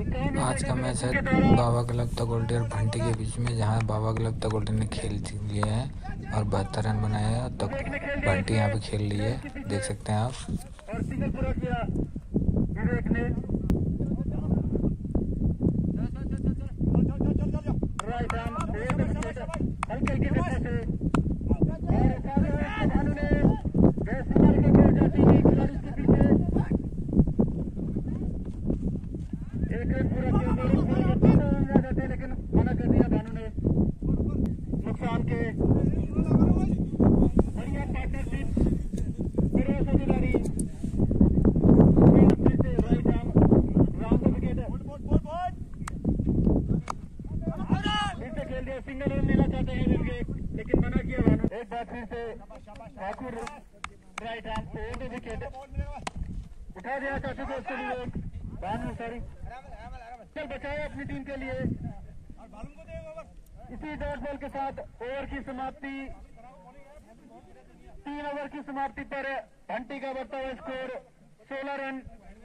आज का मैच है बाबा क्लब तकोल्टी और भंटी के बीच में, जहां बाबा क्लब तकोल्टी ने खेल लिए हैं और 72 रन बनाए हैं। तो भंटी यहां पे खेल ली है, देख सकते हैं आप। लेकिन मना कर दिया भानु ने। नुकसान के बढ़िया पार्टनरशिप, बढ़िया साझेदारी, right arm round the wicket फिर से खेल दिया। सिंगल रन लेना चाहते हैं विकेट, लेकिन मना किया भानु। एक बार फिर से Thakur right arm over the wicket उठा दिया चाहते थे उसके लिए भानु। सॉरी, चल बचाया अपनी टीम के लिए। इसी डॉट बॉल के साथ ओवर की समाप्ति, 3 ओवर की समाप्ति पर भंटी का बढ़ता हुआ स्कोर 16 रन।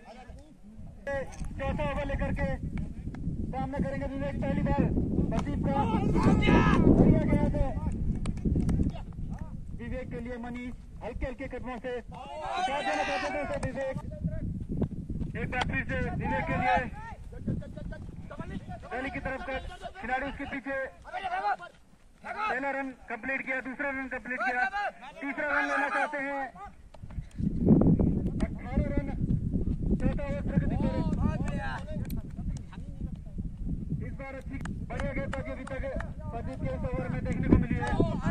चौथा ओवर लेकर के सामना करेंगे विवेक। पहली बार प्रदीप का बढ़िया गया था विवेक के लिए। मनीष हल्के हल्के कदमों से उठा देना चाहते थे विवेक। एक बार फिर से विवेक के लिए पहली की तरफ का खिलाड़ी उसके पीछे। पहला रन कंप्लीट किया, दूसरा रन कंप्लीट किया, तीसरा रन लेना चाहते हैं। 18 रन, चौथा ओवर प्रगति पर। इस बार अच्छी बढ़िया गेंदबाजी अभी तक प्रदीप के इस ओवर में देखने को मिली है।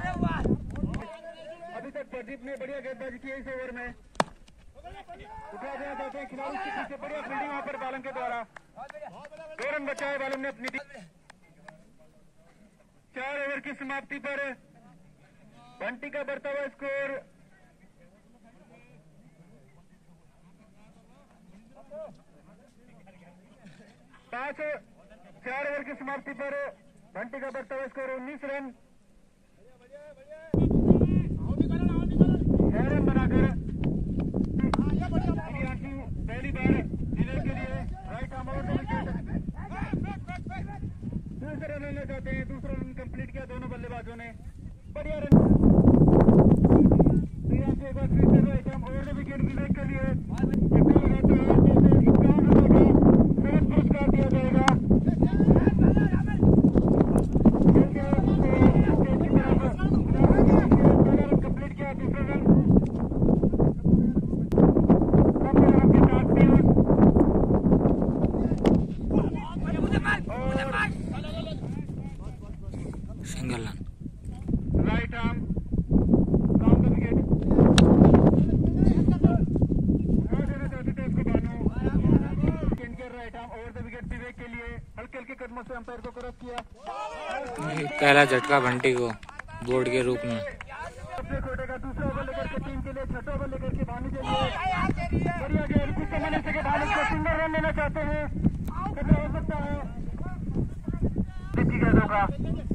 अभी तक प्रदीप ने बढ़िया गेंदबाजी की है इस ओवर में। उठा देना चाहते हैं खिलाड़ी के पीछे। बढ़िया फील्डिंग वहां पर बालन के द्वारा। 2 रन बचाए बालन ने अपनी टीम। 4 ओवर की समाप्ति पर भंटी का बढ़ता हुआ स्कोर 4 ओवर की समाप्ति पर भंटी का बढ़ता हुआ स्कोर 19 रन। 6 रन बनाकर पहली बार विवेक के लिए right arm over the wicket. दूसरा रन लेना चाहते हैं, दूसरा रन कंप्लीट किया दोनों बल्लेबाजों ने। बढ़िया रन। एक बार फिर से right arm over the wicket Vivek के लिए। 51 रन का नगद पुरस्कार दिया जाएगा। पहला रन कंप्लीट किया, दूसरा run single run right arm round the wicket. देना चाहते थे उसको भानु। इनके right arm over the wicket Vivek के लिए। हल्के हल्के कदमों से अंपायर को क्रॉस किया। पहला झटका भंटी को बोर्ड के रूप में। सबसे छोटे का दूसरा ओवर लेकर के टीम के लिए। छठा ओवर लेकर के भानु के लिए बढ़िया गेंद। कुछ समय से भानु को सिंगल रन लेना चाहते हैं, कैसे हो सकता है गेंदों का।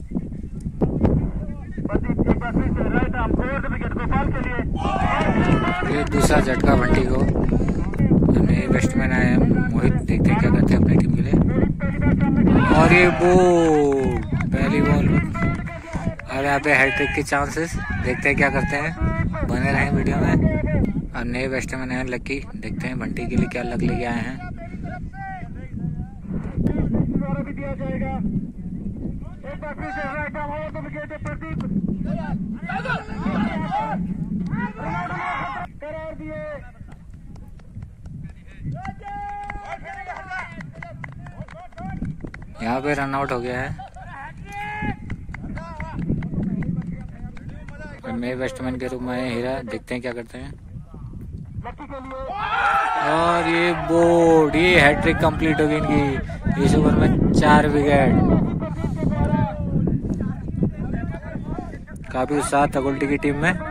एक बार फिर से right arm over the wicket Gopal के लिए। ये दूसरा झटका भंटी को। नए बैट्समैन आए हैं मोहित, देखते हैं क्या करते हैं अपनी टीम के लिए। और ये बॉल, पहली बॉल और यहाँ पे हैट्रिक के चांसेस। देखते हैं क्या करते हैं, बने रहें वीडियो में। और नए बैट्समैन आए लकी, देखते हैं भंटी के लिए क्या लक लेके आए हैं। भी दिया जाएगा। एक बार फिर से right arm over the wicket Pradeep करार दिए। यहाँ पे रन आउट हो गया है। नए बैट्समैन के रूप में आए हीरा, देखते हैं क्या करते हैं। और ये बोर्ड, ये हैट्रिक कंप्लीट हो गई इनकी इस ओवर में। 4 विकेट। काफी उत्साह तकोल्टी की टीम में।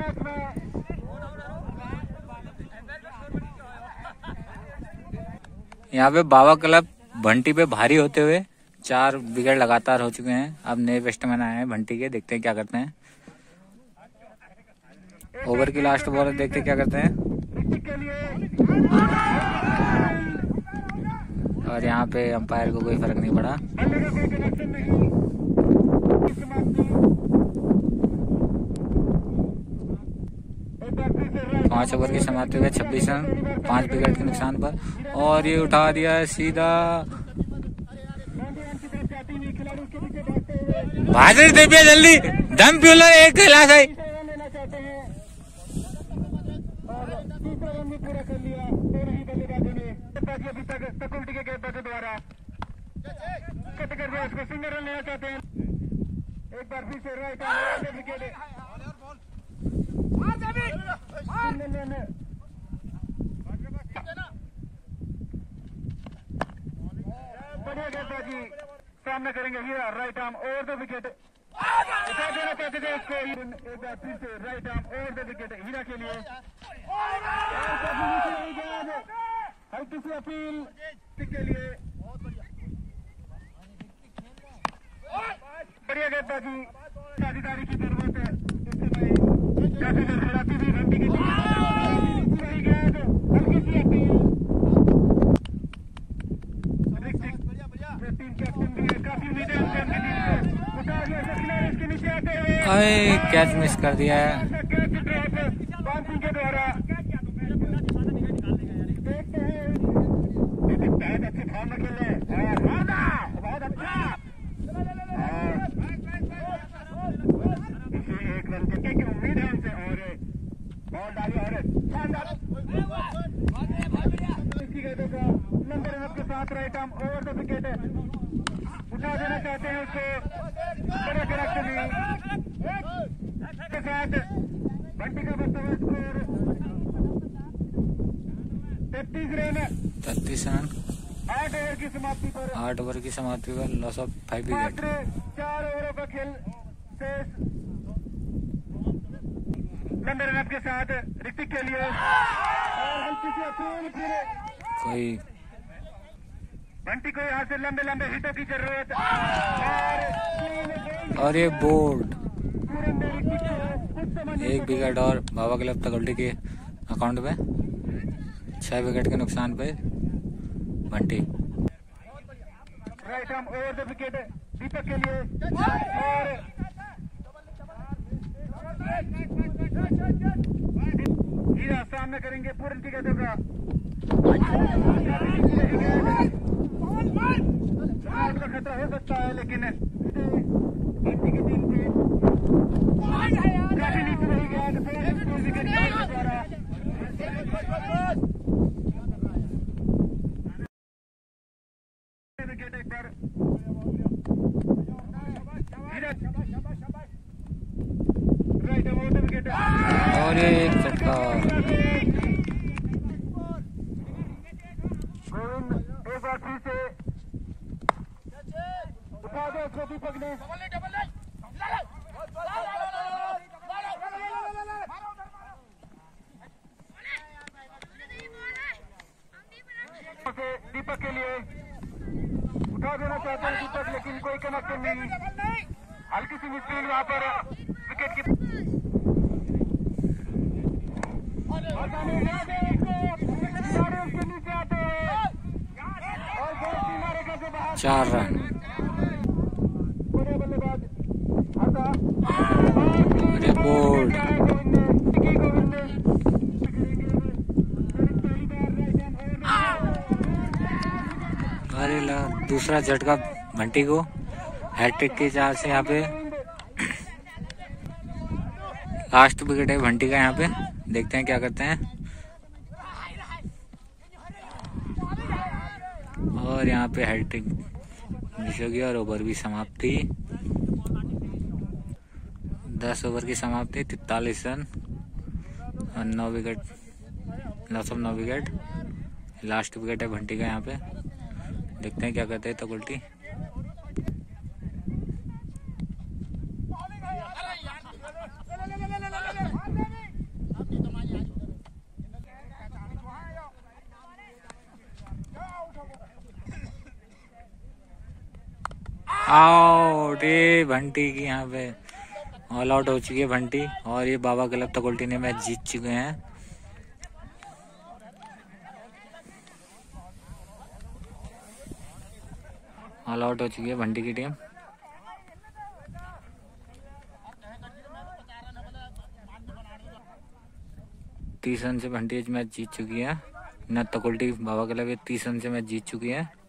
यहाँ पे बाबा क्लब भंटी पे भारी होते हुए 4 विकेट लगातार हो चुके हैं। अब नए बैट्समैन आए हैं भंटी के, देखते हैं क्या करते हैं। ओवर की लास्ट बॉल देखते हैं क्या करते हैं। और यहाँ पे अंपायर को कोई फर्क नहीं पड़ा। 5 ओवर की समाप्ति हुई, 26 रन 5 विकेट के नुकसान पर। और ये उठा दिया है सीधा, भाजरी देविया जल्दी दम प्यूलर एक गिलास है। एक बार फिर से राइट बढ़िया गेंदबाजी सामने करेंगे Hira, right arm over the wicket उठा देना चाहते थे उसको। एक बार फिर से right arm over the wicket Hira के लिए। हल्की सी अपील के लिए, बढ़िया गेंदबाजी साझेदारी की जरूरत है। काफी देर खिलाती हुई घंटी की गेंद, हल्की सी अपील। टीम कैप्टन भी है, काफी उम्मीदें उठा दिया इसके नीचे आते हुए कैच मिस कर दिया है। बाउंसिंग के द्वारा बहुत अच्छी फॉर्म में खेले, बहुत अच्छा। इसे 1 रन करने की उम्मीद है उनसे और बॉल डाली और नंबर के साथ right arm over the wicket उठा देना चाहते हैं उसको। बड़े करेक्शन के साथ बंटी का बचता हुआ स्कोर 33 रन 8 ओवर की समाप्ति पर। 8 ओवर की समाप्ति पर लॉस ऑफ 5 विकेट। 4 ओवरों का खेल शेष। लंबे रन के साथ ऋतिक के लिए और हल्की सी अपील कोई बंटी को यहाँ से लंबे लंबे हिटों की जरूरत और ये बोल्ड 1 विकेट और बाबा क्लब तगल्टी के अकाउंट में 6 विकेट के नुकसान पे Bunty. Right arm over the wicket Deepak के लिए और हीरा सामने करेंगे पूर्ण टिकटों का खतरा हो सकता है, लेकिन बंटी की टीम से काफी नीचे रही गेंद विकेट द्वारा। विकेट एक बार right arm over the wicket और ये एक झटका। गोविंद एक बार फिर से उठा दो उसको दीपक ने। दीपक के लिए उठा देना चाहते हैं दीपक, लेकिन कोई कनेक्शन नहीं। हल्की सी मिसफील्ड वहां पर विकेट की 4 रन। बोल्ड अरे दूसरा झटका बंटी को हैट्रिक की चाल से। यहाँ पे लास्ट विकेट है बंटी का। यहाँ पे देखते हैं क्या करते हैं। और यहाँ पे हैट्रिक मिस हो गया और ओवर भी समाप्ति। 10 ओवर की समाप्ति, 43 रन और 9 wicket, loss of 9 wicket. Last wicket है बंटी का। यहाँ पे देखते हैं क्या करते हैं तो उल्टी। आउट। ये भंटी की यहाँ पे ऑल आउट हो चुकी है भंटी और ये बाबा क्लब तक उल्टी ने मैच जीत चुके हैं। ऑल आउट हो चुकी है भंटी की टीम। तीस रन से भंटी मैच जीत चुकी है। नत्ता कुल्टी बाबा क्लब 30 रन से मैच जीत चुकी है।